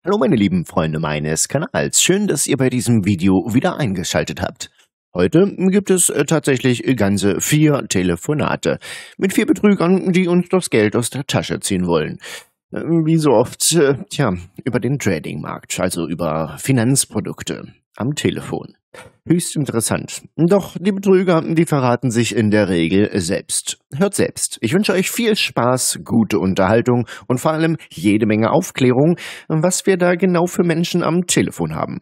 Hallo meine lieben Freunde meines Kanals, schön, dass ihr bei diesem Video wieder eingeschaltet habt. Heute gibt es tatsächlich ganze 4 Telefonate mit 4 Betrügern, die uns das Geld aus der Tasche ziehen wollen. Wie so oft, über den Tradingmarkt, also über Finanzprodukte am Telefon. Höchst interessant. Doch die Betrüger, die verraten sich in der Regel selbst. Hört selbst. Ich wünsche euch viel Spaß, gute Unterhaltung und vor allem jede Menge Aufklärung, was wir da genau für Menschen am Telefon haben.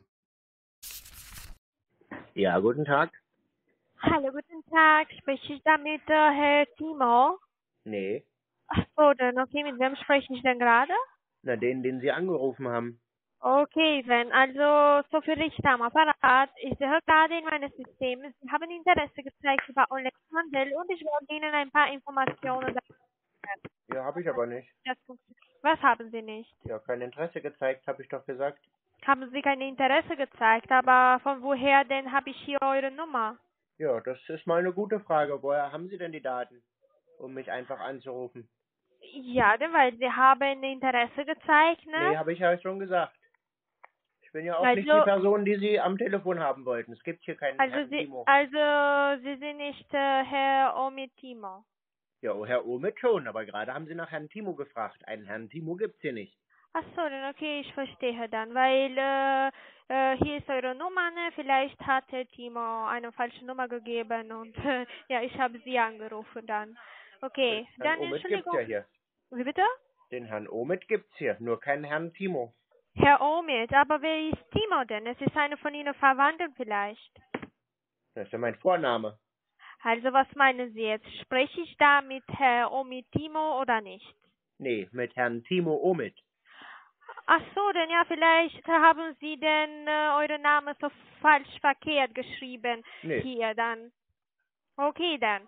Ja, guten Tag. Hallo, guten Tag. Spreche ich da mit Herr Timo? Nee, Ach so, dann okay, mit wem spreche ich denn gerade? na den Sie angerufen haben. Okay, dann also so viel Richter am Apparat. Ich sehe gerade in meinem System, Sie haben Interesse gezeigt über Onlinehandel und ich wollte Ihnen ein paar Informationen sagen. Ja, habe ich aber nicht. Das funktioniert. Was haben Sie nicht? Ja, kein Interesse gezeigt, habe ich doch gesagt. Haben Sie kein Interesse gezeigt, aber von woher denn habe ich hier eure Nummer? Ja, das ist mal eine gute Frage. Woher haben Sie denn die Daten, um mich einfach anzurufen? Ja, denn weil Sie haben Interesse gezeigt, ne? Nee, habe ich ja schon gesagt. Ich bin ja auch nicht Also- die Person, die Sie am Telefon haben wollten. Es gibt hier keinen Herrn Timo. Sie sind nicht Herr Omid Timo. Ja, Herr Omid schon, aber gerade haben Sie nach Herrn Timo gefragt. Einen Herrn Timo gibt's hier nicht. Ach so, dann okay, ich verstehe dann, weil hier ist eure Nummer, ne? Vielleicht hat Herr Timo eine falsche Nummer gegeben und ja, ich habe Sie angerufen dann. Okay, Den Herrn dann Omid gibt's Entschuldigung. ja hier. Wie bitte? Den Herrn Omid gibt's hier, nur keinen Herrn Timo. Herr Omid, aber wer ist Timo denn? Es ist eine von Ihnen Verwandten vielleicht. Das ist ja mein Vorname. Also was meinen Sie jetzt? Spreche ich da mit Herr Omid Timo oder nicht? Nee, mit Herrn Timo Omid. Ach so, denn ja, vielleicht haben Sie denn euren Namen so falsch verkehrt geschrieben Nee. hier dann. Okay, dann.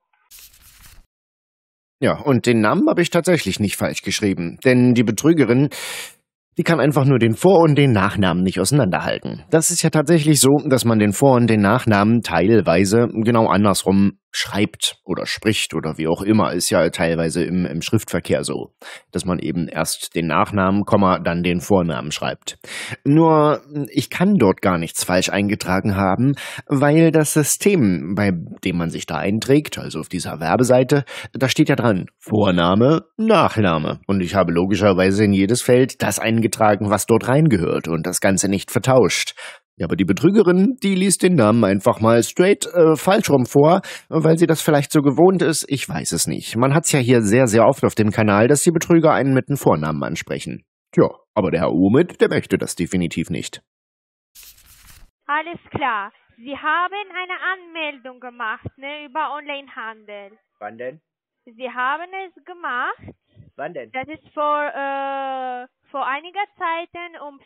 Ja, und den Namen habe ich tatsächlich nicht falsch geschrieben, denn die Betrügerin, die kann einfach nur den Vor- und den Nachnamen nicht auseinanderhalten. Das ist ja tatsächlich so, dass man den Vor- und den Nachnamen teilweise genau andersrum schreibt oder spricht oder wie auch immer. Ist ja teilweise im Schriftverkehr so, dass man eben erst den Nachnamen, dann den Vornamen schreibt. Nur, ich kann dort gar nichts falsch eingetragen haben, weil das System, bei dem man sich da einträgt, also auf dieser Werbeseite, da steht ja dran, Vorname, Nachname. Und ich habe logischerweise in jedes Feld das eingetragen, was dort reingehört und das Ganze nicht vertauscht. Ja, aber die Betrügerin, die liest den Namen einfach mal straight falsch rum vor, weil sie das vielleicht so gewohnt ist. Ich weiß es nicht. Man hat's ja hier sehr, sehr oft auf dem Kanal, dass die Betrüger einen mit dem Vornamen ansprechen. Tja, aber der Herr Omid, der möchte das definitiv nicht. Alles klar. Sie haben eine Anmeldung gemacht, ne, über Onlinehandel. Wann denn? Sie haben es gemacht. Wann denn? Das ist vor einiger Zeit um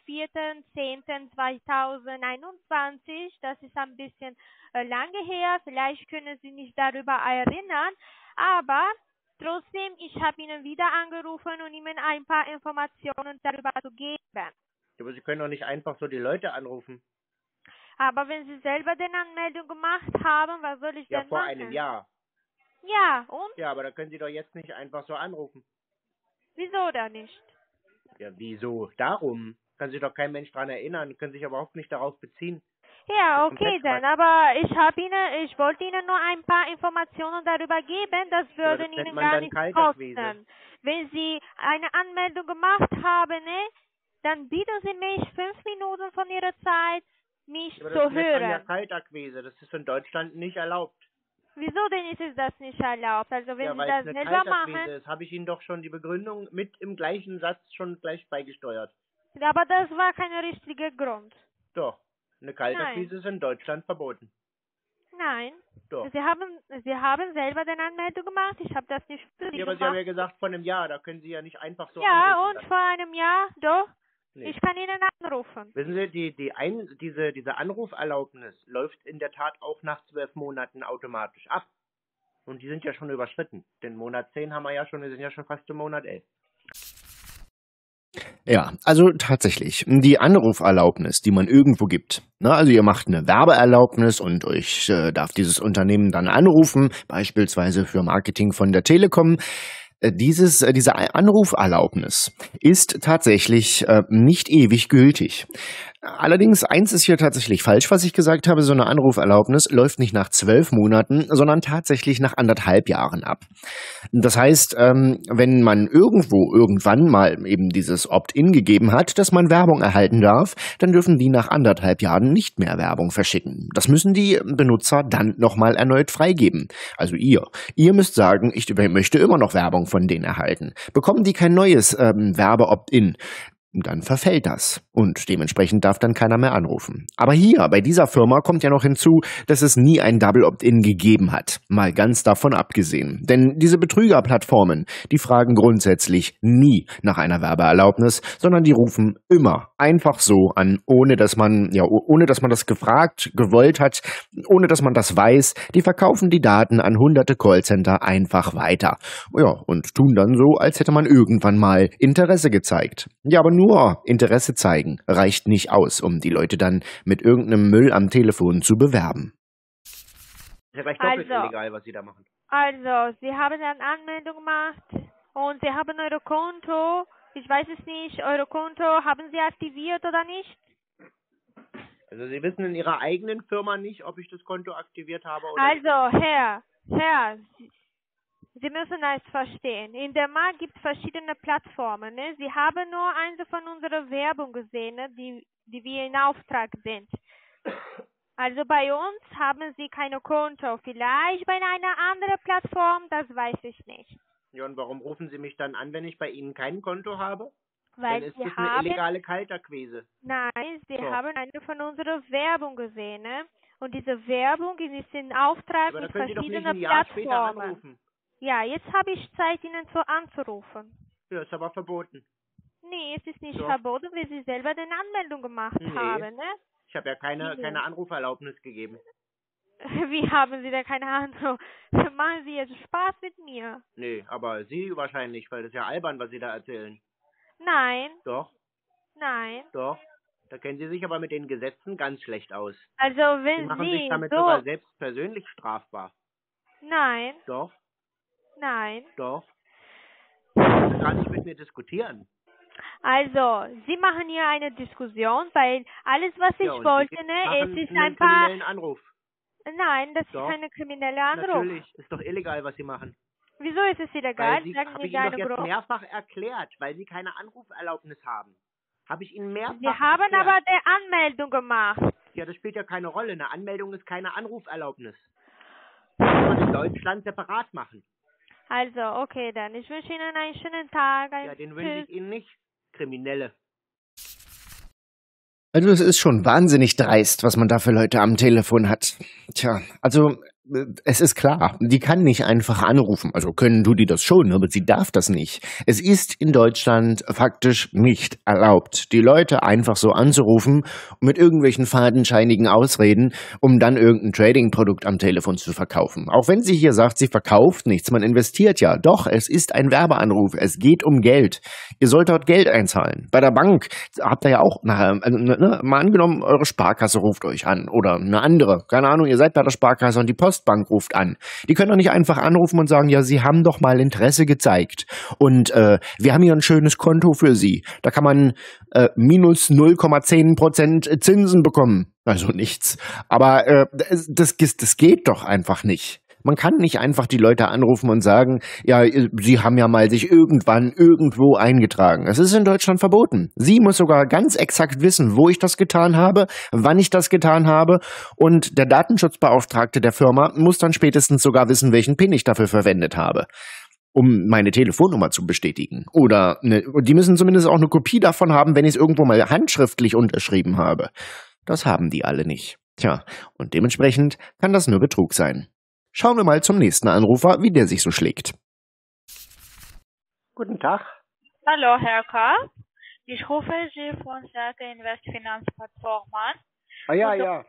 4.10.2021. Das ist ein bisschen lange her. Vielleicht können Sie sich darüber erinnern. Aber trotzdem, ich habe Ihnen wieder angerufen, um Ihnen ein paar Informationen darüber zu geben. Aber Sie können doch nicht einfach so die Leute anrufen. Aber wenn Sie selber die Anmeldung gemacht haben, was soll ich Ja, denn vor machen? einem Jahr. Ja, und? Ja, aber da können Sie doch jetzt nicht einfach so anrufen. Wieso da nicht? Ja, wieso? Darum. Kann sich doch kein Mensch dran erinnern, können sich überhaupt nicht darauf beziehen. Ja, Das ist okay komplett dann, aber ich wollte Ihnen nur ein paar Informationen darüber geben, das würde das nennt Ihnen man gar dann nichts Kaltakquise. kosten. Wenn Sie eine Anmeldung gemacht haben, ne, dann bieten Sie mich 5 Minuten von Ihrer Zeit, mich Aber zu das nennt man ja hören. Kaltakquise. Das ist in Deutschland nicht erlaubt. Wieso denn ist es das nicht erlaubt? Also wenn Ja, Sie weil das es eine selber Kaltakquise machen, ist, habe ich Ihnen doch schon die Begründung mit im gleichen Satz schon gleich beigesteuert. aber das war kein richtiger Grund. Doch. Eine Kaltakquise ist in Deutschland verboten. Nein. Doch. Sie haben selber den Anmeldung gemacht, ich habe das nicht für Sie Ja, aber Sie gemacht. haben ja gesagt, vor einem Jahr, da können Sie ja nicht einfach so Ja, anrufen. und vor einem Jahr, doch. Nee. Ich kann Ihnen anrufen. Wissen Sie, diese Anruferlaubnis läuft in der Tat auch nach 12 Monaten automatisch ab. Und die sind ja schon überschritten. Den Monat 10 haben wir ja schon, wir sind ja schon fast im Monat 11. Ja, also tatsächlich, die Anruferlaubnis, die man irgendwo gibt. Ne, also ihr macht eine Werbeerlaubnis und euch darf dieses Unternehmen dann anrufen, beispielsweise für Marketing von der Telekom. Diese Anruferlaubnis ist tatsächlich nicht ewig gültig. Allerdings, eins ist hier tatsächlich falsch, was ich gesagt habe. So eine Anruferlaubnis läuft nicht nach 12 Monaten, sondern tatsächlich nach 1,5 Jahren ab. Das heißt, wenn man irgendwann mal eben dieses Opt-in gegeben hat, dass man Werbung erhalten darf, dann dürfen die nach 1,5 Jahren nicht mehr Werbung verschicken. Das müssen die Benutzer dann nochmal erneut freigeben. Also ihr. Ihr müsst sagen, ich möchte immer noch Werbung von denen erhalten. Bekommen die kein neues Werbe-Opt-in, dann verfällt das und dementsprechend darf dann keiner mehr anrufen. Aber hier, bei dieser Firma kommt ja noch hinzu, dass es nie ein Double Opt-in gegeben hat. Mal ganz davon abgesehen. Denn diese Betrügerplattformen, die fragen grundsätzlich nie nach einer Werbeerlaubnis, sondern die rufen immer einfach so an, ohne dass man das gefragt, gewollt hat, ohne dass man das weiß. Die verkaufen die Daten an hunderte Callcenter einfach weiter. Ja, und tun dann so, als hätte man irgendwann mal Interesse gezeigt. Ja, aber nur Interesse zeigen reicht nicht aus, um die Leute dann mit irgendeinem Müll am Telefon zu bewerben. Ist ja gleich doppelt illegal, was Sie da machen. Also, Sie haben eine Anmeldung gemacht und Sie haben Ihr Konto, ich weiß es nicht, Ihr Konto haben Sie aktiviert oder nicht? Also Sie wissen in Ihrer eigenen Firma nicht, ob ich das Konto aktiviert habe oder nicht. Also, Herr, Sie müssen es verstehen. In der Markt gibt es verschiedene Plattformen. Ne? Sie haben nur eine von unserer Werbung gesehen, ne? die wir in Auftrag sind. Also bei uns haben Sie kein Konto. Vielleicht bei einer anderen Plattform, das weiß ich nicht. Ja, und warum rufen Sie mich dann an, wenn ich bei Ihnen kein Konto habe? Weil dann ist das eine illegale Kalterquise. Nein, Sie haben eine von unserer Werbung gesehen. Ne? Und diese Werbung ist in Auftrag mit verschiedenen Plattformen. Ja, jetzt habe ich Zeit, Ihnen anzurufen. Ja, ist aber verboten. Nee, es ist nicht verboten, weil Sie selber eine Anmeldung gemacht haben, ne? Ich habe ja keine Anruferlaubnis gegeben. Wie haben Sie denn keine Anruf? Machen Sie jetzt Spaß mit mir? Nee, aber Sie wahrscheinlich, weil das ist ja albern, was Sie da erzählen. Nein. Doch. Nein. Doch. Da kennen Sie sich aber mit den Gesetzen ganz schlecht aus. Also wenn Sie machen Sie sich damit sogar selbst persönlich strafbar. Nein. Doch. Nein. Doch. Sie müssen gar nicht mit mir diskutieren. Also, Sie machen hier eine Diskussion, weil alles, was ich wollte, ne, es ist ein paar... kriminellen Anruf. Nein, das ist keine kriminelle Anruf. Natürlich, ist doch illegal, was Sie machen. Wieso ist es illegal? Habe ich Ihnen doch jetzt mehrfach erklärt, weil Sie keine Anruferlaubnis haben. Habe ich Ihnen mehrfach erklärt. Sie haben aber eine Anmeldung gemacht. Ja, das spielt ja keine Rolle. Eine Anmeldung ist keine Anruferlaubnis. Das kann man in Deutschland separat machen. Also, okay, dann. Ich wünsche Ihnen einen schönen Tag. Ja, den wünsche ich Ihnen nicht, Kriminelle. Also es ist schon wahnsinnig dreist, was man da für Leute am Telefon hat. Tja, also es ist klar, die kann nicht einfach anrufen. Also können tut die das schon, aber sie darf das nicht. Es ist in Deutschland faktisch nicht erlaubt, die Leute einfach so anzurufen mit irgendwelchen fadenscheinigen Ausreden, um dann irgendein Trading-Produkt am Telefon zu verkaufen. Auch wenn sie hier sagt, sie verkauft nichts, man investiert ja. Doch, es ist ein Werbeanruf, es geht um Geld. Ihr sollt dort Geld einzahlen. Bei der Bank habt ihr ja auch nachher, mal angenommen, eure Sparkasse ruft euch an oder eine andere. Keine Ahnung, ihr seid bei der Sparkasse und die Postbank ruft an. Die können doch nicht einfach anrufen und sagen, ja, sie haben doch mal Interesse gezeigt und wir haben hier ein schönes Konto für Sie. Da kann man minus 0,10% Zinsen bekommen. Also nichts. Aber das geht doch einfach nicht. Man kann nicht einfach die Leute anrufen und sagen, ja, sie haben ja mal sich irgendwann irgendwo eingetragen. Es ist in Deutschland verboten. Sie muss sogar ganz exakt wissen, wo ich das getan habe, wann ich das getan habe. Und der Datenschutzbeauftragte der Firma muss dann spätestens sogar wissen, welchen PIN ich dafür verwendet habe, um meine Telefonnummer zu bestätigen. Oder die müssen zumindest auch eine Kopie davon haben, wenn ich es irgendwo mal handschriftlich unterschrieben habe. Das haben die alle nicht. Tja, und dementsprechend kann das nur Betrug sein. Schauen wir mal zum nächsten Anrufer, wie der sich so schlägt. Guten Tag. Hallo, Herr K. Ich rufe Sie von Seite Investfinanzplattform an. Ah ja, ja.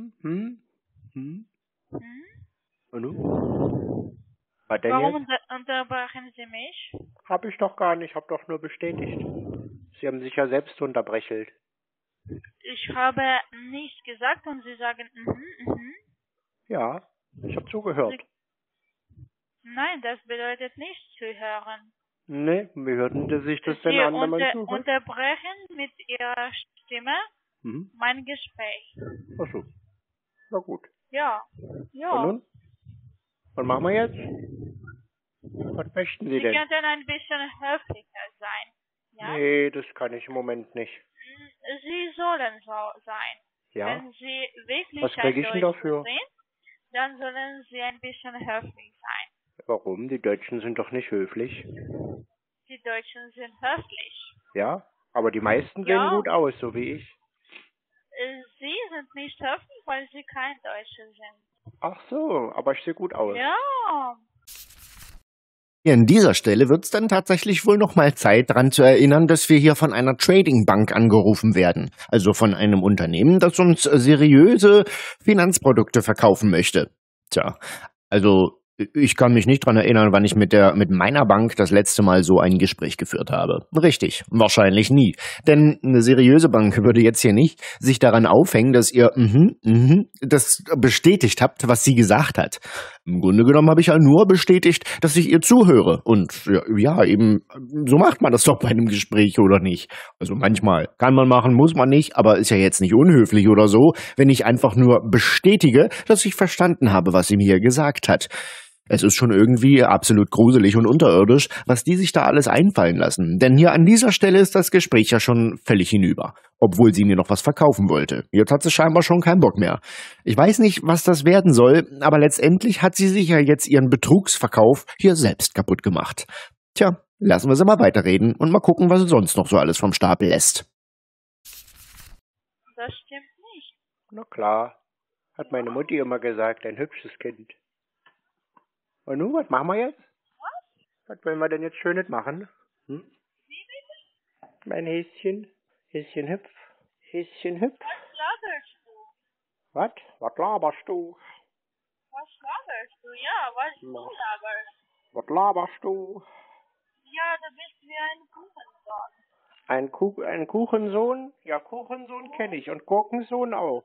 Und nun? Was denn Warum jetzt? unterbrechen Sie mich? Hab ich doch gar nicht, hab doch nur bestätigt. Sie haben sich ja selbst unterbrechelt. Ich habe nichts gesagt und Sie sagen, Ja. Ich habe zugehört. Nein, das bedeutet nicht zuhören. Ne, wie hörten Sie sich das denn Sie an, wenn man zuhört? unterbrechen mit Ihrer Stimme Mhm. mein Gespräch. Ach so. Na gut. Ja. Und Ja. nun? Was machen wir jetzt? Was möchten Sie Sie denn? könnten ein bisschen höflicher sein. Ja? Nee, das kann ich im Moment nicht. Sie sollen so sein. Ja? Wenn Sie wirklich Was kriege ich denn Deutscher dafür? sind, dann sollen Sie ein bisschen höflich sein. Warum? Die Deutschen sind doch nicht höflich. Die Deutschen sind höflich. Ja? Aber die meisten sehen Ja. gut aus, so wie ich. Sie sind nicht höflich, weil Sie kein Deutscher sind. Ach so, aber ich sehe gut aus. Ja. Hier an dieser Stelle wird es dann tatsächlich wohl noch mal Zeit, daran zu erinnern, dass wir hier von einer Trading-Bank angerufen werden. Also von einem Unternehmen, das uns seriöse Finanzprodukte verkaufen möchte. Tja, also ich kann mich nicht dran erinnern, wann ich mit meiner Bank das letzte Mal so ein Gespräch geführt habe. Richtig, wahrscheinlich nie. Denn eine seriöse Bank würde jetzt hier nicht sich daran aufhängen, dass ihr das bestätigt habt, was sie gesagt hat. Im Grunde genommen habe ich ja nur bestätigt, dass ich ihr zuhöre. Und ja, eben, so macht man das doch bei einem Gespräch, oder nicht? Also manchmal kann man machen, muss man nicht, aber ist ja jetzt nicht unhöflich oder so, wenn ich einfach nur bestätige, dass ich verstanden habe, was sie mir gesagt hat. Es ist schon irgendwie absolut gruselig und unterirdisch, was die sich da alles einfallen lassen. Denn hier an dieser Stelle ist das Gespräch ja schon völlig hinüber. Obwohl sie mir noch was verkaufen wollte. Jetzt hat sie scheinbar schon keinen Bock mehr. Ich weiß nicht, was das werden soll, aber letztendlich hat sie sich ja jetzt ihren Betrugsverkauf hier selbst kaputt gemacht. Tja, lassen wir sie mal weiterreden und mal gucken, was sie sonst noch so alles vom Stapel lässt. Das stimmt nicht. Na klar, hat meine Mutti immer gesagt, ein hübsches Kind. Und nun, was machen wir jetzt? Was wollen wir denn jetzt Schönes machen? Hm? Mein Häschen, Häschen hüpf, Häschen hüpf. Was laberst du? Was? Was laberst du? Was laberst du? Ja, was du laberst. Was laberst du? Ja, du bist wie ein Kuchensohn. Ein Kuchensohn? Ja, Kuchensohn kenne ich und Gurkensohn auch.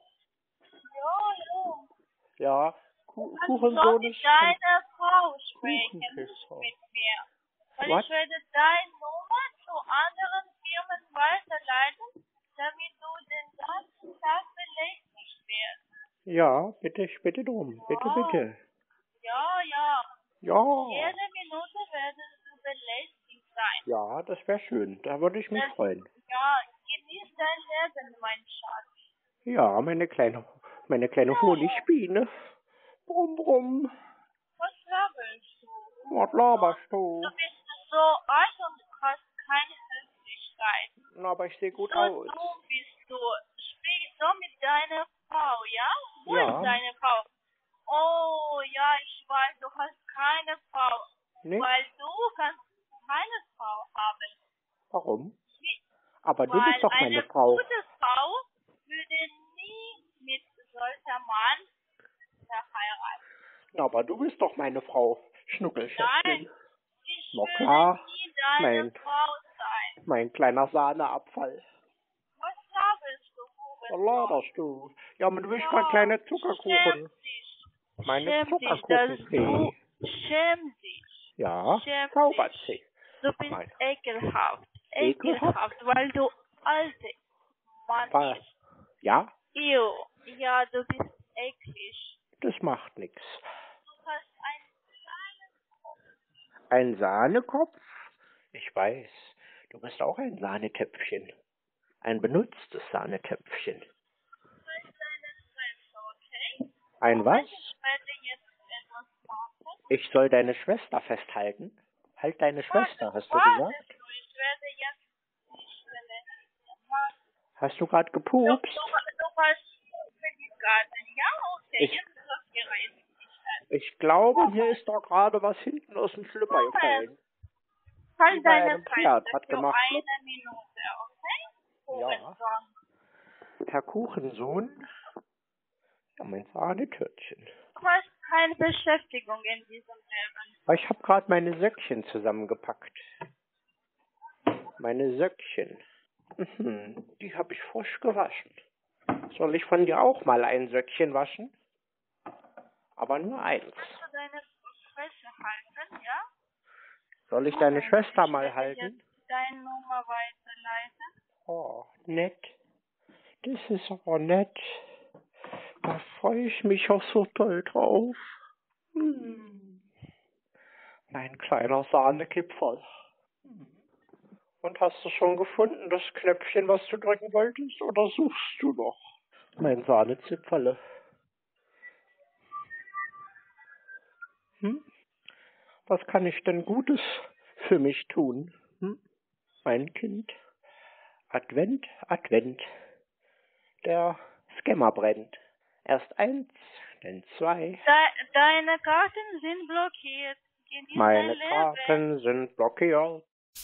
Ja. Ja, Du Kuchensohn sollst mit ist... deiner Frau sprechen, nicht Kuchenküsser. mit mir. Weil Was? ich werde deine Nummer zu anderen Firmen weiterleiten, damit du den ganzen Tag belästigt wirst. Ja, bitte drum. Bitte. Ja. Ja. Jede Minute werden du belästigt sein. Ja, das wäre schön. Da würde ich mich freuen. Ja, genieß dein Leben, mein Schatz. Ja, meine kleine Honigbiene. Brumm. Was laberst du? Was laberst du? Du bist so alt und hast keine Höflichkeit. Na, aber ich sehe gut So aus. dumm bist du. Sprich so mit deiner Frau, ja? Wo Ja. ist deine Frau? Oh, ja, ich weiß, du hast keine Frau. Nee? Weil du kannst keine Frau haben. Warum? Wie- Aber du Weil bist doch meine eine Frau. gute Frau würde nie mit solcher Mann verheiraten. Na, aber du bist doch meine Frau. Nein, Schnuckelschätzchen. ich Na würde klar. nie deine Nein. Frau sein. Mein kleiner Sahneabfall. Was laberst du, Was Hurensohn? laberst du? Ja, aber du bist mein kleiner Zuckerkuchen. Meine Schäm Zuckerkuchenfee. Schäm dich. Ja, Schäm zaubert dich. sie. Du bist Nein. ekelhaft. Ekelhaft? Weil du alte Mann Was? bist. Ja, Ja, du bist eklig. das macht nichts. Du hast einen kleinen Kopf. Ein Sahnekopf? Ich weiß, du bist auch ein Sahnetöpfchen. Ein benutztes Sahnetöpfchen. Halt deine Fresse, okay? Ein was? Ich werde jetzt etwas machen. Ich soll deine Schwester festhalten? Halt deine Schwester, hast du Warte, gesagt? ich werde jetzt nicht belästigen. Hast du gerade Du gepupst? hast Kreditkarten, ja? Okay, Ich- jetzt ist das Gerät. Ich glaube, hier ist doch gerade was hinten aus dem Schlüpper gefallen. Halt bei deine einem Pferd hat Fresse für gemacht. eine Minute, okay? Ja. Hurensohn. Herr Kuchensohn? Ja, mein Sahnetörtchen. Du hast keine Beschäftigung in diesem Leben. Aber ich habe gerade meine Söckchen zusammengepackt. Meine Söckchen. Die habe ich frisch gewaschen. Soll ich von dir auch mal ein Söckchen waschen? Aber nur eins. Kannst du deine Fresse halten? Soll ich deine Schwester mal halten? Jetzt deine Nummer weiterleiten. Oh, nett. Das ist aber nett. Da freue ich mich auch so toll drauf. Mein kleiner Sahnekipferl. Und hast du schon gefunden, das Knöpfchen, was du drücken wolltest, oder suchst du noch? Mein Sahnezipferle. Was kann ich denn Gutes für mich tun? Mein Kind. Advent, Advent. Der Scammer brennt. Erst 1, dann 2. Deine Karten sind blockiert. Genieß Meine dein Leben. Karten sind blockiert.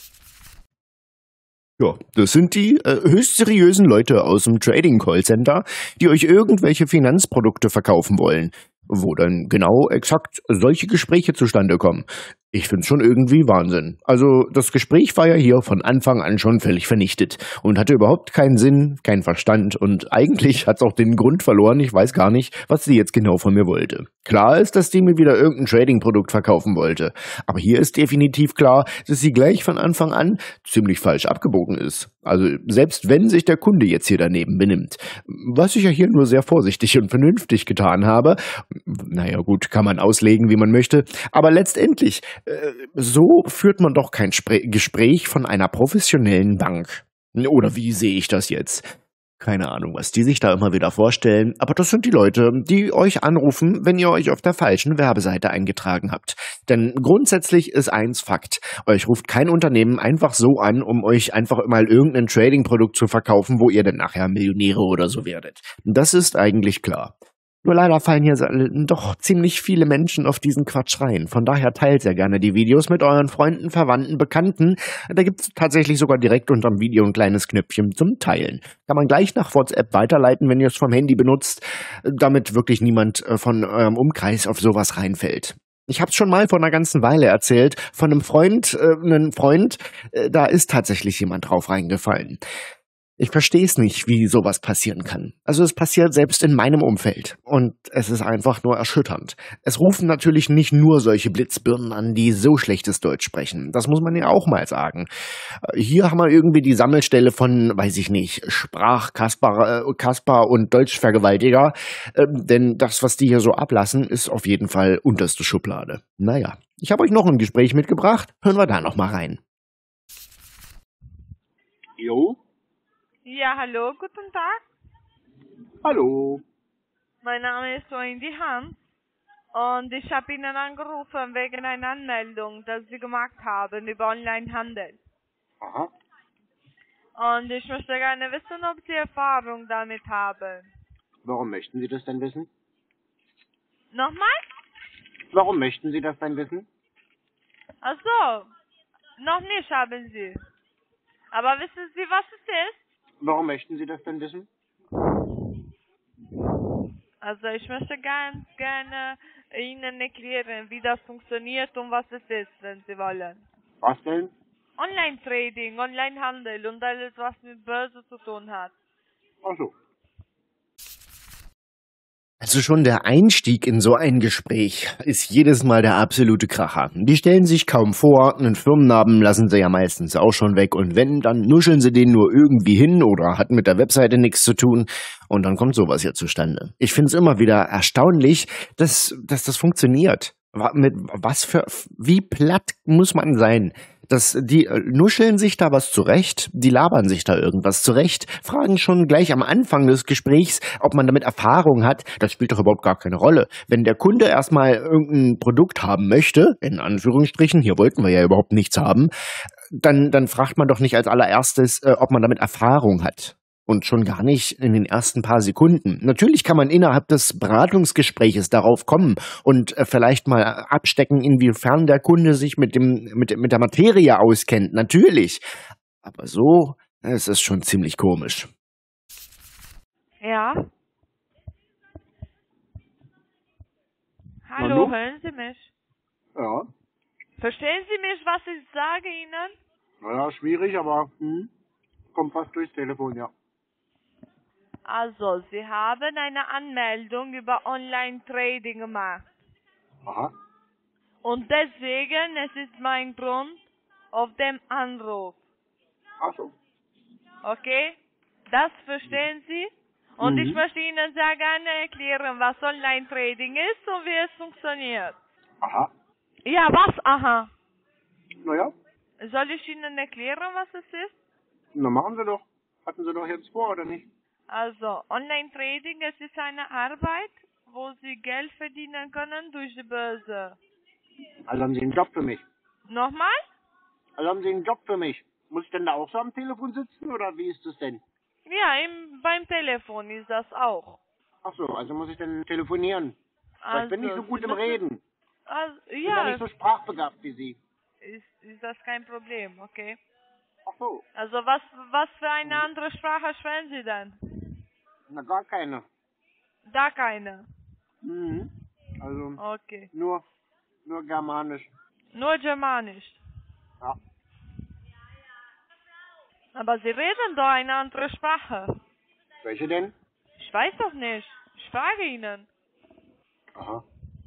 Ja, das sind die höchst seriösen Leute aus dem Trading Callcenter, die euch irgendwelche Finanzprodukte verkaufen wollen, wo dann genau exakt solche Gespräche zustande kommen. Ich find's schon irgendwie Wahnsinn. Also das Gespräch war ja hier von Anfang an schon völlig vernichtet und hatte überhaupt keinen Sinn, keinen Verstand und eigentlich hat's auch den Grund verloren. Ich weiß gar nicht, was sie jetzt genau von mir wollte. Klar ist, dass die mir wieder irgendein Trading-Produkt verkaufen wollte. Aber hier ist definitiv klar, dass sie gleich von Anfang an ziemlich falsch abgebogen ist. Also selbst wenn sich der Kunde jetzt hier daneben benimmt, was ich ja hier nur sehr vorsichtig und vernünftig getan habe, naja gut, kann man auslegen, wie man möchte, aber letztendlich, so führt man doch kein Gespräch von einer professionellen Bank. Oder wie sehe ich das jetzt? Keine Ahnung, was die sich da immer wieder vorstellen, aber das sind die Leute, die euch anrufen, wenn ihr euch auf der falschen Werbeseite eingetragen habt. Denn grundsätzlich ist eins Fakt. Euch ruft kein Unternehmen einfach so an, um euch einfach mal irgendein Trading-Produkt zu verkaufen, wo ihr dann nachher Millionäre oder so werdet. Das ist eigentlich klar. Nur leider fallen hier doch ziemlich viele Menschen auf diesen Quatsch rein. Von daher teilt sehr gerne die Videos mit euren Freunden, Verwandten, Bekannten. Da gibt es tatsächlich sogar direkt unterm Video ein kleines Knöpfchen zum Teilen. Kann man gleich nach WhatsApp weiterleiten, wenn ihr es vom Handy benutzt, damit wirklich niemand von eurem Umkreis auf sowas reinfällt. Ich habe es schon mal vor einer ganzen Weile erzählt, von einem Freund, da ist tatsächlich jemand drauf reingefallen. Ich verstehe es nicht, wie sowas passieren kann. Also es passiert selbst in meinem Umfeld. Und es ist einfach nur erschütternd. Es rufen natürlich nicht nur solche Blitzbirnen an, die so schlechtes Deutsch sprechen. Das muss man ja auch mal sagen. Hier haben wir irgendwie die Sammelstelle von, weiß ich nicht, Kasper und Deutschvergewaltiger. Denn das, was die hier so ablassen, ist auf jeden Fall unterste Schublade. Naja, ich habe euch noch ein Gespräch mitgebracht. Hören wir da noch mal rein. Jo? Ja, hallo, guten Tag. Hallo. Mein Name ist Wendy Hans und ich habe Ihnen angerufen wegen einer Anmeldung, die Sie gemacht haben über Onlinehandel. Aha. Und ich möchte gerne wissen, ob Sie Erfahrung damit haben. Warum möchten Sie das denn wissen? Nochmal? Warum möchten Sie das denn wissen? Ach so, noch nicht haben Sie. Aber wissen Sie, was es ist? Warum möchten Sie das denn wissen? Also ich möchte ganz gerne Ihnen erklären, wie das funktioniert und was es ist, wenn Sie wollen. Was denn? Online-Trading, Online-Handel und alles, was mit Börse zu tun hat. Ach so. Also schon der Einstieg in so ein Gespräch ist jedes Mal der absolute Kracher. Die stellen sich kaum vor, einen Firmennamen lassen sie ja meistens auch schon weg und wenn, dann nuscheln sie den nur irgendwie hin oder hat mit der Webseite nichts zu tun und dann kommt sowas hier zustande. Ich finde es immer wieder erstaunlich, dass das funktioniert. Wie platt muss man sein? Die nuscheln sich da was zurecht, die labern sich da irgendwas zurecht, fragen schon gleich am Anfang des Gesprächs, ob man damit Erfahrung hat. Das spielt doch überhaupt gar keine Rolle. Wenn der Kunde erstmal irgendein Produkt haben möchte, in Anführungsstrichen, hier wollten wir ja überhaupt nichts haben, dann fragt man doch nicht als allererstes, ob man damit Erfahrung hat. Und schon gar nicht in den ersten paar Sekunden. Natürlich kann man innerhalb des Beratungsgespräches darauf kommen und vielleicht mal abstecken, inwiefern der Kunde sich mit der Materie auskennt. Natürlich. Aber so ist es schon ziemlich komisch. Ja? Hallo? Hallo, hören Sie mich? Ja. Verstehen Sie mich, was ich sage Ihnen? Naja, schwierig, aber kommt fast durchs Telefon, ja. Also, Sie haben eine Anmeldung über Online-Trading gemacht. Aha. Und deswegen, es ist mein Grund, auf dem Anruf. Ach so. Okay? Das verstehen Sie? Und ich möchte Ihnen sehr gerne erklären, was Online-Trading ist und wie es funktioniert. Aha. Ja, was? Aha. Naja, Soll ich Ihnen erklären, was es ist? na machen Sie doch. Hatten Sie doch jetzt vor, oder nicht? Also, Online-Trading, es ist eine Arbeit, wo Sie Geld verdienen können durch die Börse. Also haben Sie einen Job für mich. Nochmal? Also haben Sie einen Job für mich. Muss ich denn da auch so am Telefon sitzen, oder wie ist das denn? Ja, beim Telefon ist das auch. Ach so, also muss ich dann telefonieren. Aber ich bin nicht so gut im Reden. Also, Ich bin ja ja, nicht so sprachbegabt wie Sie. ist das kein Problem, okay? Ach so, Also, was für eine andere Sprache sprechen Sie denn? na gar keine. Da keine. Mhm. Also Okay. nur Germanisch. Nur Germanisch. Ja. Aber Sie reden doch eine andere Sprache. Welche denn? Ich weiß doch nicht. Ich frage Ihnen. Aha.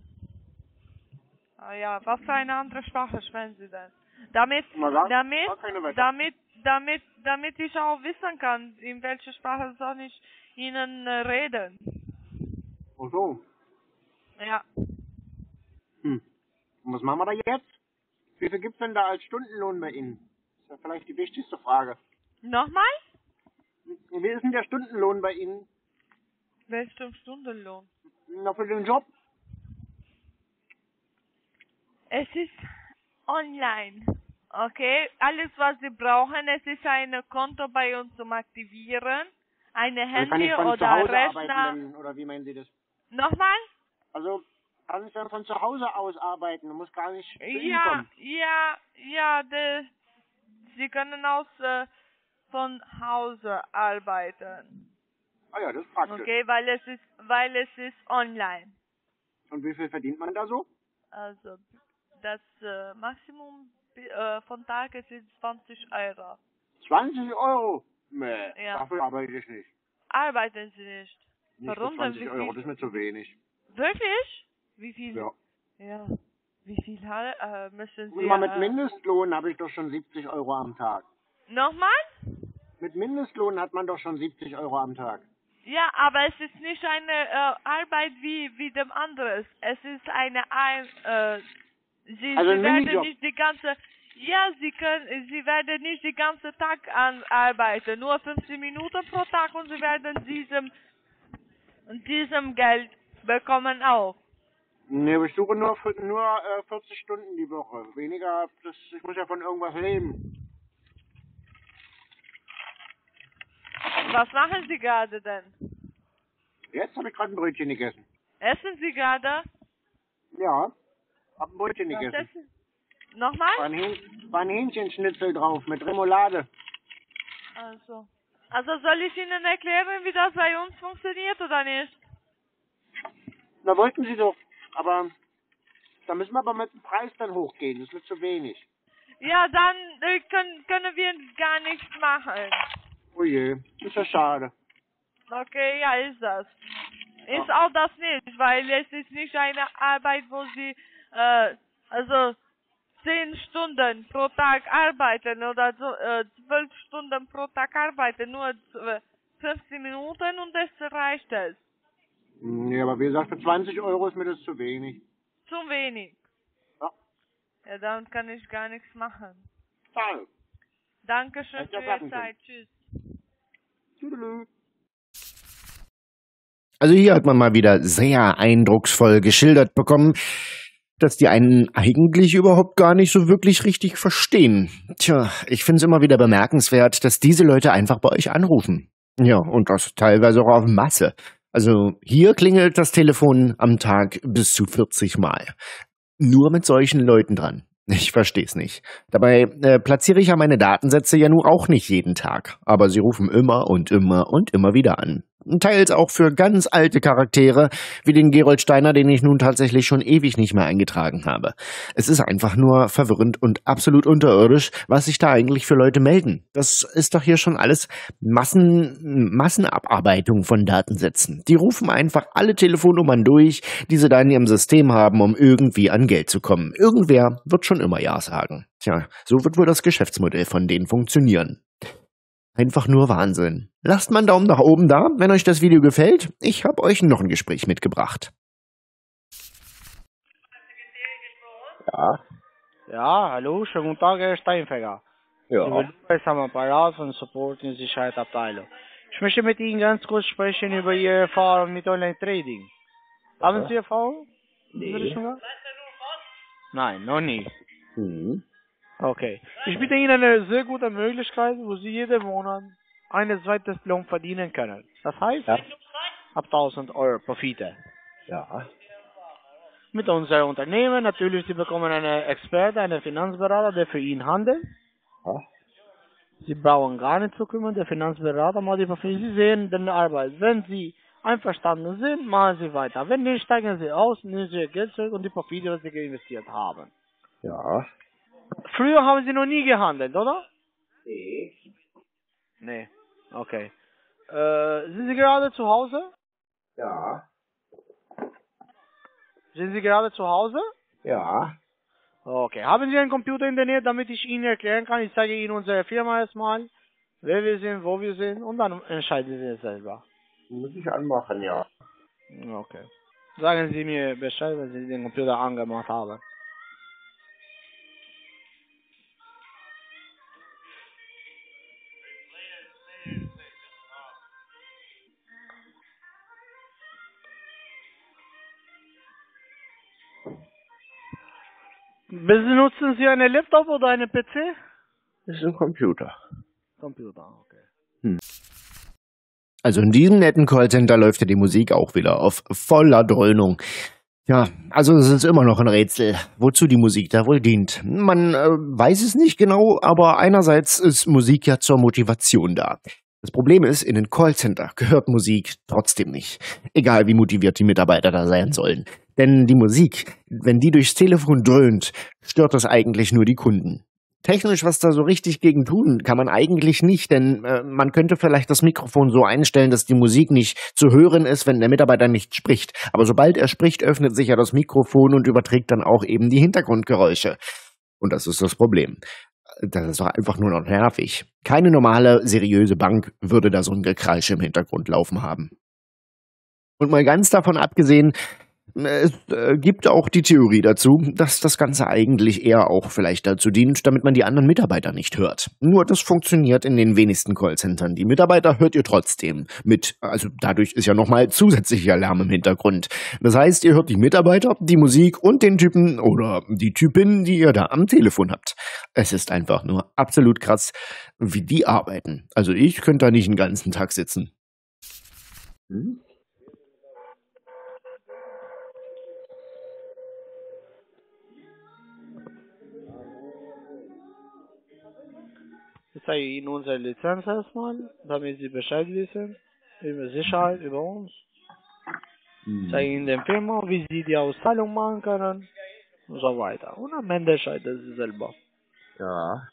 Ah ja, was für eine andere Sprache sprechen Sie denn? Damit gar keine weiter. damit ich auch wissen kann, in welcher Sprache soll ich Ihnen reden. Ach so. Ja. Und was machen wir da jetzt? Wie viel gibt's denn da als Stundenlohn bei Ihnen? Das ist ja vielleicht die wichtigste Frage. Nochmal? Wie ist denn der Stundenlohn bei Ihnen? Welchen Stundenlohn? Na, für den Job? Es ist online. Okay, alles was Sie brauchen, es ist ein Konto bei uns zum Aktivieren, eine Also kann Handy ich von zu oder Hause Rechner. arbeiten, oder wie meinen Sie das? Nochmal? Also kann ich dann von zu Hause aus arbeiten und muss gar nicht zu Ihnen Ja, kommen? Sie können aus von Hause arbeiten. Ah ja, das ist praktisch. Okay, weil es ist online. Und wie viel verdient man da so? Also das Maximum von Tag ist 20 Euro. 20 Euro? Nee, Ja. dafür arbeite ich nicht. Arbeiten Sie nicht? Nicht Warum für denn? 20 Euro, das ist mir zu wenig. Wirklich? Wie viel? Ja. Ja. Wie viel müssen Sie? Und mal mit Mindestlohn habe ich doch schon 70 Euro am Tag. Nochmal? Mit Mindestlohn hat man doch schon 70 Euro am Tag. Ja, aber es ist nicht eine Arbeit wie dem anderen. Es ist eine Sie Also ein werden Minijob. nicht die ganze Sie werden nicht den ganzen Tag arbeiten, nur 15 Minuten pro Tag und Sie werden diesem Geld bekommen auch. Nee, aber ich suche nur 40 Stunden die Woche. Weniger, ich muss ja von irgendwas leben. Was machen Sie gerade denn? Jetzt habe ich gerade ein Brötchen gegessen. Essen Sie gerade? Ja, hab ein Brötchen Was gegessen. essen? Nochmal? War ein Hähnchenschnitzel drauf mit Remoulade. Also soll ich Ihnen erklären, wie das bei uns funktioniert oder nicht? Na, wollten Sie doch. Aber da müssen wir aber mit dem Preis dann hochgehen. Das wird zu wenig. Ja, dann können wir gar nichts machen. Oh je, ist ja schade. Okay, ja, ist das. Ist auch das nicht, weil es ist nicht eine Arbeit, wo Sie, also 10 Stunden pro Tag arbeiten oder so, 12 Stunden pro Tag arbeiten, nur 15 Minuten und das reicht es. Nee, aber wie gesagt, für 20 Euro ist mir das zu wenig. Zu wenig. Ja. Ja, dann kann ich gar nichts machen. Schade. Dankeschön Hätte für ja Ihre sagen Zeit. Tschüss. Tüdelü. Also hier hat man mal wieder sehr eindrucksvoll geschildert bekommen, dass die einen eigentlich überhaupt gar nicht so wirklich richtig verstehen. Tja, ich finde es immer wieder bemerkenswert, dass diese Leute einfach bei euch anrufen. Ja, und das teilweise auch auf Masse. Also hier klingelt das Telefon am Tag bis zu 40 Mal. Nur mit solchen Leuten dran. Ich versteh's nicht. Dabei platziere ich ja meine Datensätze ja nur auch nicht jeden Tag. Aber sie rufen immer und immer und immer wieder an. Teils auch für ganz alte Charaktere, wie den Gerold Steiner, den ich nun tatsächlich schon ewig nicht mehr eingetragen habe. Es ist einfach nur verwirrend und absolut unterirdisch, was sich da eigentlich für Leute melden. Das ist doch hier schon alles Massenabarbeitung von Datensätzen. Die rufen einfach alle Telefonnummern durch, die sie da in ihrem System haben, um irgendwie an Geld zu kommen. Irgendwer wird schon immer Ja sagen. Tja, so wird wohl das Geschäftsmodell von denen funktionieren. Einfach nur Wahnsinn. Lasst mal einen Daumen nach oben da, wenn euch das Video gefällt. Ich habe euch noch ein Gespräch mitgebracht. Ja. Ja, hallo, schönen guten Tag, Herr Steinfeger. Ja. Lukas am Apparat von Support und Sicherheitsabteilung. Ich möchte mit Ihnen ganz kurz sprechen über Ihre Erfahrung mit Online-Trading. Haben Sie Erfahrung? Nee. Nein, noch nie. Hm. Okay. Ich biete Ihnen eine sehr gute Möglichkeit, wo Sie jeden Monat einen zweites Lohn verdienen können. Das heißt, Ja. ab 1000 Euro Profite. Ja. Mit unserem Unternehmen natürlich, Sie bekommen einen Experte, einen Finanzberater, der für ihn handelt. Ja. Sie brauchen gar nicht zu kümmern, der Finanzberater macht die Profite. Sie sehen die Arbeit. Wenn Sie einverstanden sind, machen Sie weiter. Wenn nicht, steigen Sie aus, nehmen Sie Ihr Geld zurück und die Profite, was Sie investiert haben. Ja. Früher haben Sie noch nie gehandelt, oder? Nee. Nee. Okay. Sind Sie gerade zu Hause? Ja. Sind Sie gerade zu Hause? Ja. Okay. Haben Sie einen Computer in der Nähe, damit ich Ihnen erklären kann? Ich zeige Ihnen unsere Firma erstmal, wer wir sind, wo wir sind und dann entscheiden Sie es selber. Muss ich anmachen, ja. Okay. Sagen Sie mir Bescheid, wenn Sie den Computer angemacht haben. Benutzen Sie einen Laptop oder einen PC? Das ist ein Computer. Computer, okay. Also in diesem netten Callcenter läuft ja die Musik auch wieder auf voller Dröhnung. Ja, also es ist immer noch ein Rätsel, wozu die Musik da wohl dient. Man weiß es nicht genau, aber einerseits ist Musik ja zur Motivation da. Das Problem ist, in den Callcenter gehört Musik trotzdem nicht. Egal wie motiviert die Mitarbeiter da sein sollen. Denn die Musik, wenn die durchs Telefon dröhnt, stört das eigentlich nur die Kunden. Technisch was da so richtig gegen tun kann man eigentlich nicht, denn man könnte vielleicht das Mikrofon so einstellen, dass die Musik nicht zu hören ist, wenn der Mitarbeiter nicht spricht. Aber sobald er spricht, öffnet sich ja das Mikrofon und überträgt dann auch eben die Hintergrundgeräusche. Und das ist das Problem. Das ist doch einfach nur noch nervig. Keine normale, seriöse Bank würde da so ein Gekreisch im Hintergrund laufen haben. Und mal ganz davon abgesehen, es gibt auch die Theorie dazu, dass das Ganze eigentlich eher auch vielleicht dazu dient, damit man die anderen Mitarbeiter nicht hört. Nur das funktioniert in den wenigsten Callcentern. Die Mitarbeiter hört ihr trotzdem mit, also dadurch ist ja nochmal zusätzlicher Lärm im Hintergrund. Das heißt, ihr hört die Mitarbeiter, die Musik und den Typen oder die Typin, die ihr da am Telefon habt. Es ist einfach nur absolut krass, wie die arbeiten. Also ich könnte da nicht den ganzen Tag sitzen. Hm? Ich zeige Ihnen unsere Lizenz erstmal, damit Sie Bescheid wissen, über Sicherheit, über uns. Ich zeige Ihnen den Firma, wie Sie die Auszahlung machen können und so weiter. Und am Ende entscheiden Sie selber. Ja.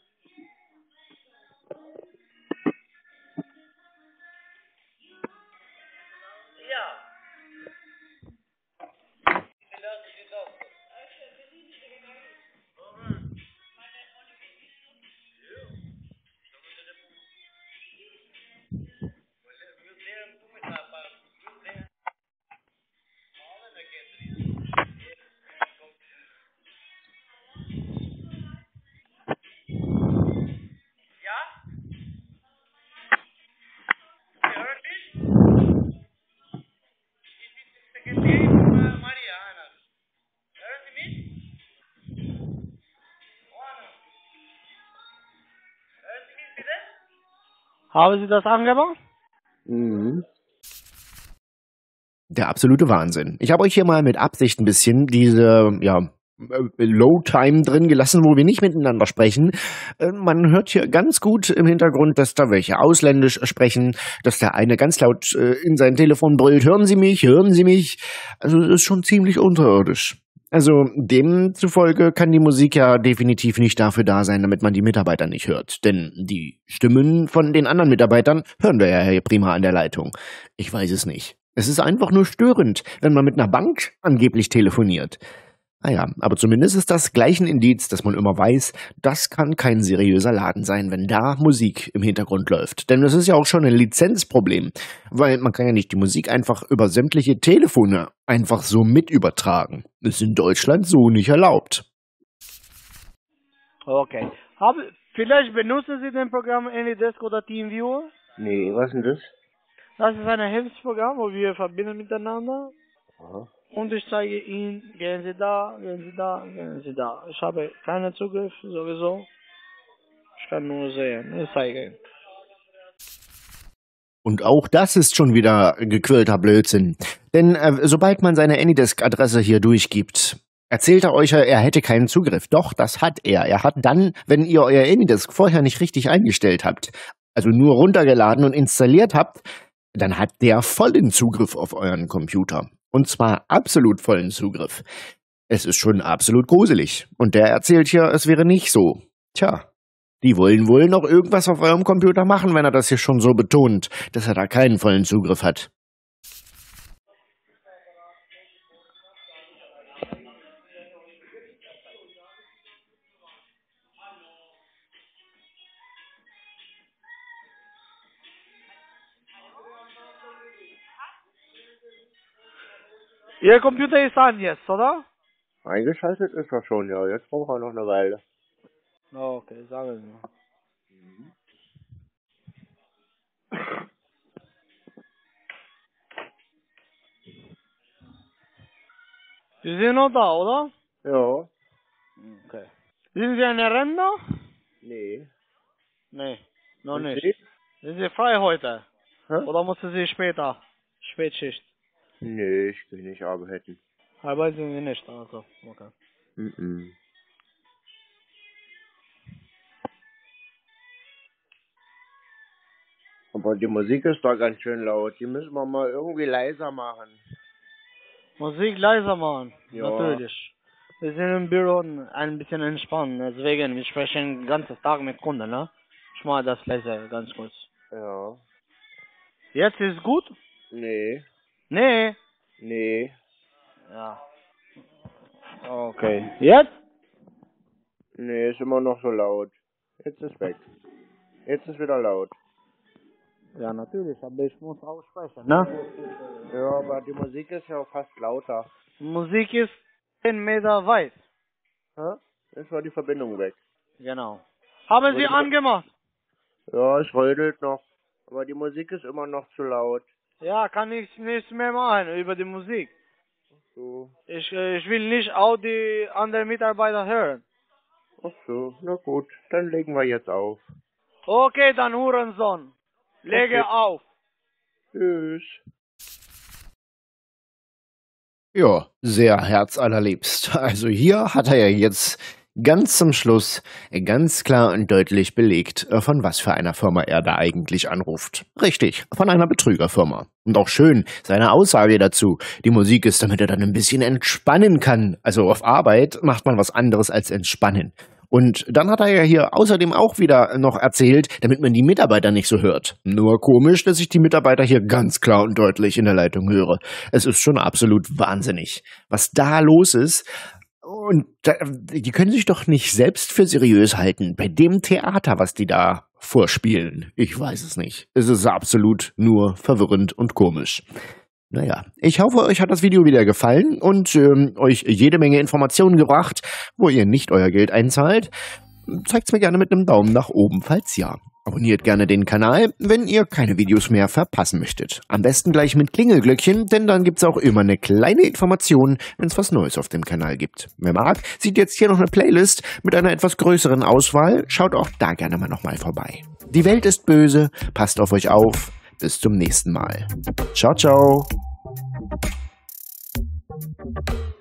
Haben Sie das angemacht? Mhm. Der absolute Wahnsinn. Ich habe euch hier mal mit Absicht ein bisschen diese, Low-Time drin gelassen, wo wir nicht miteinander sprechen. Man hört hier ganz gut im Hintergrund, dass da welche ausländisch sprechen, dass der eine ganz laut in sein Telefon brüllt, hören Sie mich, hören Sie mich. Also das ist schon ziemlich unterirdisch. Also demzufolge kann die Musik ja definitiv nicht dafür da sein, damit man die Mitarbeiter nicht hört. Denn die Stimmen von den anderen Mitarbeitern hören wir ja hier prima an der Leitung. Ich weiß es nicht. Es ist einfach nur störend, wenn man mit einer Bank angeblich telefoniert. Naja, aber zumindest ist das gleich ein Indiz, dass man immer weiß, das kann kein seriöser Laden sein, wenn da Musik im Hintergrund läuft. Denn das ist ja auch schon ein Lizenzproblem, weil man kann ja nicht die Musik einfach über sämtliche Telefone einfach so mit übertragen. Ist in Deutschland so nicht erlaubt. Okay. Vielleicht benutzen Sie den Programm AnyDesk oder TeamViewer? Nee, was denn das? Das ist ein Hilfsprogramm, wo wir verbinden miteinander. Aha. Und ich zeige Ihnen, gehen Sie da, gehen Sie da, gehen Sie da. Ich habe keinen Zugriff sowieso. Ich kann nur sehen. Ich zeige Ihnen. Und auch das ist schon wieder gequirlter Blödsinn. Denn sobald man seine AnyDesk-Adresse hier durchgibt, erzählt er euch, er hätte keinen Zugriff. Doch, das hat er. Er hat dann, wenn ihr euer AnyDesk vorher nicht richtig eingestellt habt, also nur runtergeladen und installiert habt, dann hat der vollen Zugriff auf euren Computer. Und zwar absolut vollen Zugriff. Es ist schon absolut gruselig. Und der erzählt hier, es wäre nicht so. Tja, die wollen wohl noch irgendwas auf eurem Computer machen, wenn er das hier schon so betont, dass er da keinen vollen Zugriff hat. Ihr Computer ist an jetzt, oder? Eingeschaltet ist er schon, ja. Jetzt braucht er noch eine Weile. Okay, sagen Sie mal. Sie sind noch da, oder? Ja. Okay. Sind Sie ein Rentner? Nee. Nee, noch Und nicht. Sie? Sind Sie frei heute? Hä? Oder mussten Sie später? Spätschicht? Nee, ich will nicht arbeiten. Arbeiten Sie nicht, also. Okay. Mhm. Aber die Musik ist da ganz schön laut. Die müssen wir mal irgendwie leiser machen. Musik leiser machen, Ja. natürlich. Wir sind im Büro ein bisschen entspannen, deswegen, wir sprechen den ganzen Tag mit Kunden, ne? Ich mache das leiser, ganz kurz. Ja. Jetzt ist gut? Nee. Nee. Nee. Ja. Okay. Jetzt? Nee, ist immer noch so laut. Jetzt ist weg. Jetzt ist wieder laut. Ja, natürlich, aber ich muss auch sprechen, ne? Ja, aber die Musik ist ja fast lauter. Musik ist 10 Meter weit. Hä? Jetzt war die Verbindung weg. Genau. Haben Sie angemacht? Ja, es rödelt noch. Aber die Musik ist immer noch zu laut. Ja, kann ich nichts mehr machen über die Musik. So. Ich will nicht auch die anderen Mitarbeiter hören. Ach so, na gut. Dann legen wir jetzt auf. Okay, dann Hurensohn. Lege auf. Tschüss. Ja, sehr herzallerliebst. Also hier hat er ja jetzt ganz zum Schluss ganz klar und deutlich belegt, von was für einer Firma er da eigentlich anruft. Richtig, von einer Betrügerfirma. Und auch schön seine Aussage dazu. Die Musik ist, damit er dann ein bisschen entspannen kann. Also auf Arbeit macht man was anderes als entspannen. Und dann hat er ja hier außerdem auch wieder noch erzählt, damit man die Mitarbeiter nicht so hört. Nur komisch, dass ich die Mitarbeiter hier ganz klar und deutlich in der Leitung höre. Es ist schon absolut wahnsinnig, was da los ist. Und die können sich doch nicht selbst für seriös halten bei dem Theater, was die da vorspielen. Ich weiß es nicht. Es ist absolut nur verwirrend und komisch. Naja, ich hoffe, euch hat das Video wieder gefallen und euch jede Menge Informationen gebracht, wo ihr nicht euer Geld einzahlt. Zeigt's mir gerne mit einem Daumen nach oben, falls ja. Abonniert gerne den Kanal, wenn ihr keine Videos mehr verpassen möchtet. Am besten gleich mit Klingelglöckchen, denn dann gibt's auch immer eine kleine Information, wenn's was Neues auf dem Kanal gibt. Wer mag, sieht jetzt hier noch eine Playlist mit einer etwas größeren Auswahl. Schaut auch da gerne mal nochmal vorbei. Die Welt ist böse, passt auf euch auf. Bis zum nächsten Mal. Ciao, ciao.